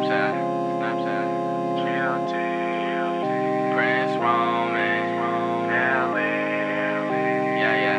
Snapchat, GLT, Prince Roman, Nelly, yeah.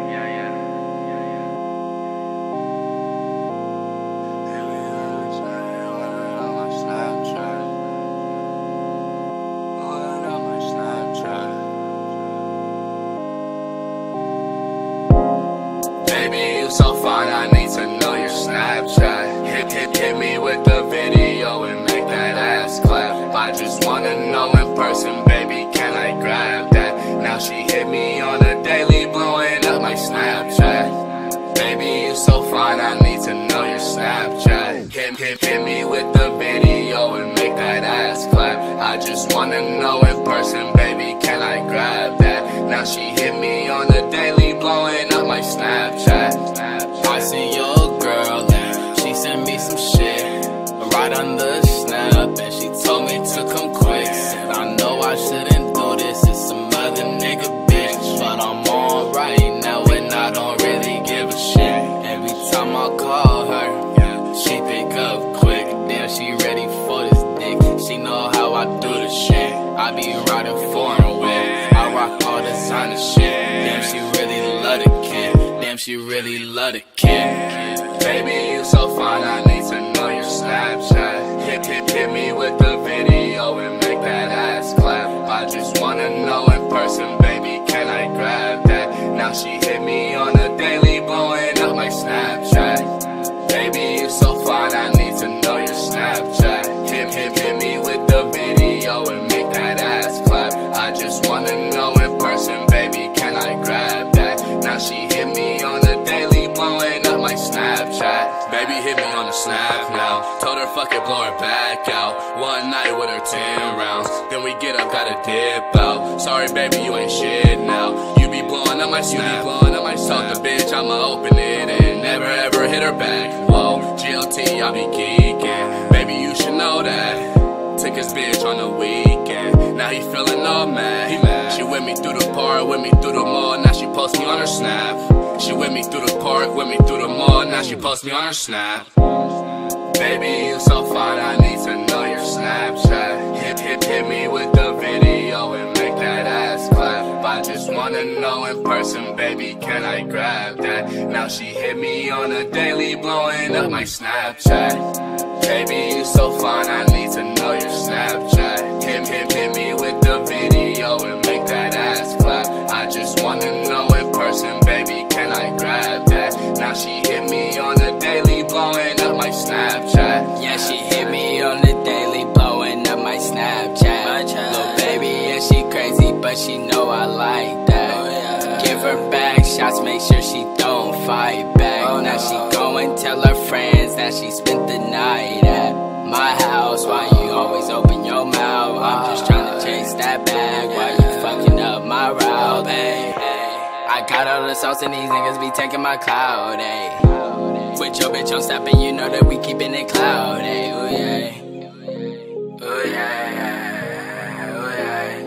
Baby, you so fine, I need to know your Snapchat. Hit me with the video and make that ass clap. I just wanna know in person, baby, can I grab that? Now she hit me on a daily, blowing up my Snapchat. Baby, you so fine, I need to know your Snapchat. Hit me with the video and make that ass clap. I just wanna know in person, baby, can I grab that? Now she hit me on the daily, blowing up my Snapchat. I see your girl and she sent me some shit right on the snap, and she told me to come quick. Said I know I shouldn't do this, it's some other nigga bitch, but I'm on right now and I don't really give a shit. Every time I call her, she pick up quick. Damn, she ready for this dick. She know how I do the shit. I be riding foreign with, I rock all designer shit. Damn, she really love the kid. Damn, she really love the kid. Baby, you so fine, I need to know your Snapchat. Hit me with the video and make that ass clap. I just wanna know in person, baby, can I grab that? Now she hit me on a daily, blowing up my Snapchat. Baby, you so fine, I need to know your Snapchat. Hit me with the video and make that ass clap. I just wanna know in person, baby, can I grab that? Now she hit me on the daily, blowing up my Snapchat. Baby hit me on the snap now. Told her fuck it, blow her back out. One night with her 10 rounds. Then we get up, gotta dip out. Sorry baby, you ain't shit now. You be blowing up my snap. Told the bitch I'ma open it and never ever hit her back. Whoa, GLT, I be geeking. Baby, you should know that. Took his bitch on the weekend. Now he feeling all mad. She with me through the park, with me through the mall. Now she post me on her snap. She with me through the park, with me through the mall. Now she post me on her snap. Baby, you so fine, I need to know your Snapchat. Hit me with the video and make that ass clap. I just wanna know in person, baby, can I grab that? Now she hit me on a daily, blowing up my Snapchat. Baby, you so fine, I need to know your Snapchat. Hit me with the video and make that ass clap. I just wanna know in person, baby, can I grab that? Now she hit me on a daily, blowing up my Snapchat. Yeah, she hit me on the daily, blowing up my Snapchat. Little baby, yeah, she crazy, but she know I like that. Give her back shots, make sure she don't fight back. Now she go and tell her friends that she spent the night at my house. Why you always open your mouth? I'm just trying to chase that bag while you fucking up my route, hey. I got all the sauce and these niggas be taking my cloud, ayy. With your bitch on snapping, you know that we keeping it cloud, ayy. Ooh yeah, ooh yeah, ooh yeah.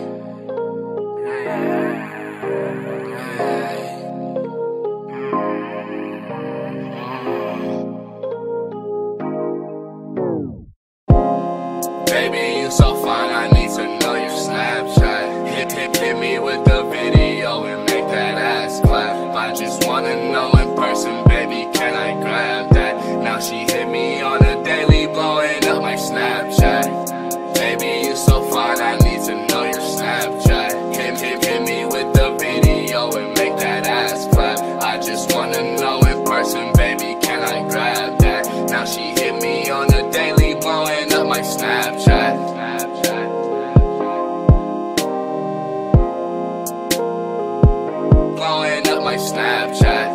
Baby, you so fine, I need to know your Snapchat. Hit me with the video and make that ass clap. I just wanna know in person, baby, can I grab that? Now she hit me on a daily, blowing up my Snapchat. Baby, you so fine, I need to know your Snapchat. Hit me with the video and make that ass clap. I just wanna know in person, baby, can I grab that? Now she hit me on a daily, blowing up my Snapchat. Blowing up my Snapchat.